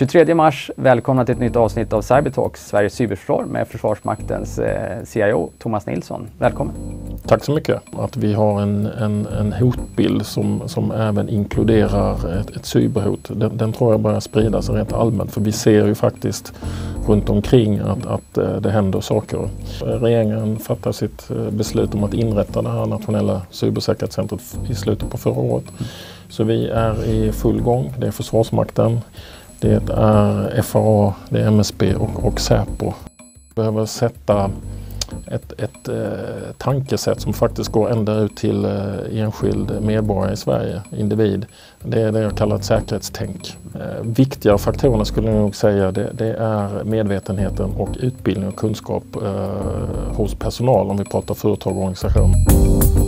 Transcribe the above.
23 mars, välkomna till ett nytt avsnitt av Cybertalks, Sveriges cyberförsvar med Försvarsmaktens CIO Thomas Nilsson. Välkommen! Tack så mycket. Att vi har en hotbild som även inkluderar ett cyberhot. Den tror jag börjar sprida sig rent allmänt, för vi ser ju faktiskt runt omkring att det händer saker. Regeringen fattar sitt beslut om att inrätta det här nationella cybersäkerhetscentret i slutet på förra året. Så vi är i full gång. Det är Försvarsmakten, det är FRA, det är MSB och Säpo. Vi behöver sätta ett tankesätt som faktiskt går ända ut till enskild medborgare i Sverige, individ. Det är det jag kallar ett säkerhetstänk. Viktiga faktorerna skulle jag nog säga, det är medvetenheten och utbildning och kunskap hos personal om vi pratar företag och organisation.